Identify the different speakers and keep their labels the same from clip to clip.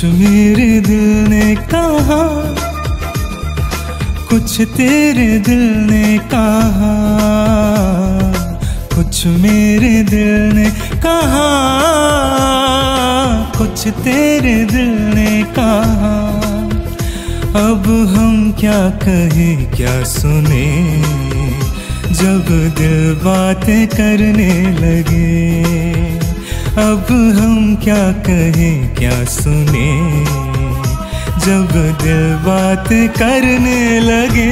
Speaker 1: मेरे दिल ने कहा, कुछ तेरे दिल ने कहा, कुछ मेरे दिल ने कहा, कुछ तेरे दिल ने कहा। अब हम क्या कहें क्या सुने, जब दिल बातें करने लगे। अब हम क्या कहें क्या सुने, जब दिल बातें करने लगे।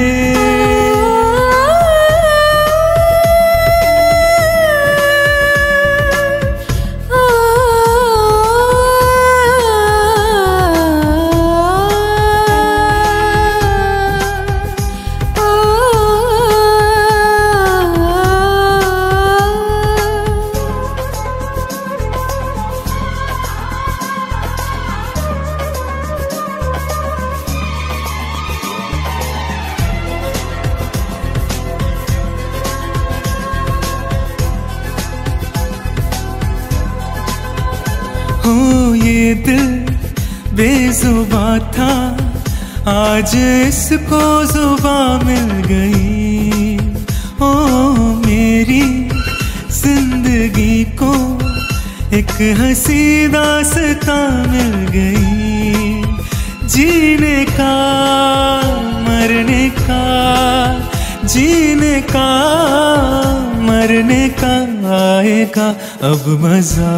Speaker 1: हो ये दिल बेजुबां था, आज इसको जुबां मिल गई। ओ मेरी जिंदगी को एक हंसी दास्तां मिल गई। जीने का मरने का, जीने का मरने का आएगा अब मजा।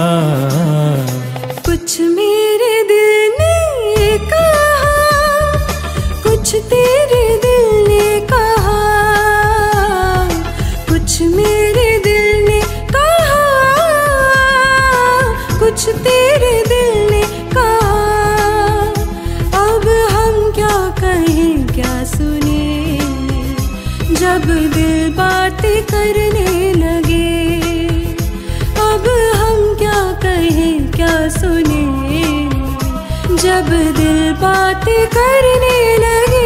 Speaker 2: कुछ मेरे दिल ने कहा, कुछ तेरे दिल ने कहा, कुछ मेरे दिल ने कहा, कुछ तेरे दिल ने कहा। अब हम क्या कहें क्या सुने, जब दिल बातें करने लगे। अब हम क्या कहें क्या सुने, जब दिल बातें करने लगे।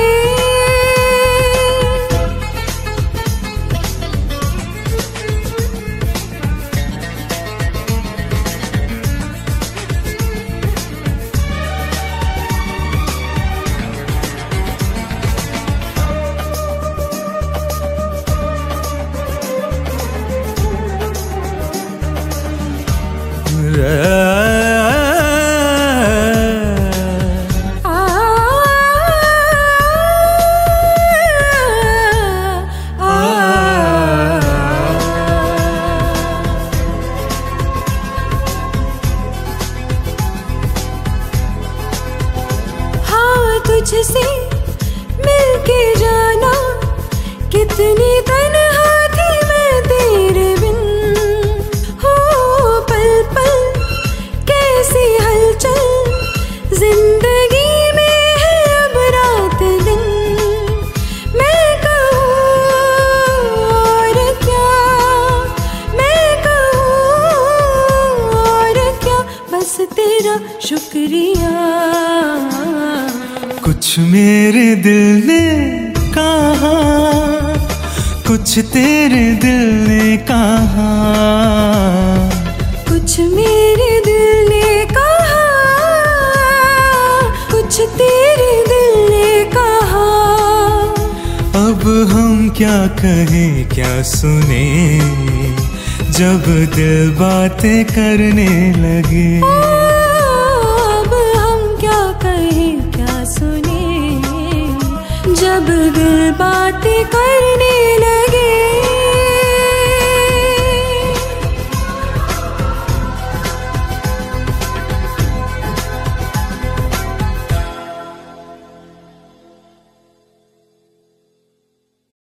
Speaker 2: तुझसे मिलके जाना, कितनी तन्हा थी मैं तेरे बिन। हो पल पल कैसी हलचल, जिंदगी में है अब रात दिन। मैं कहूँ और क्या, मैं कहूँ और क्या, बस तेरा शुक्रिया।
Speaker 1: कुछ मेरे दिल ने कहा, कुछ तेरे दिल ने कहा,
Speaker 2: कुछ मेरे दिल ने कहा, कुछ तेरे दिल ने कहा।
Speaker 1: अब हम क्या कहें क्या सुने, जब दिल बातें करने लगे।
Speaker 2: अब हम क्या कहें क्या सुने, जब दिल बातें करने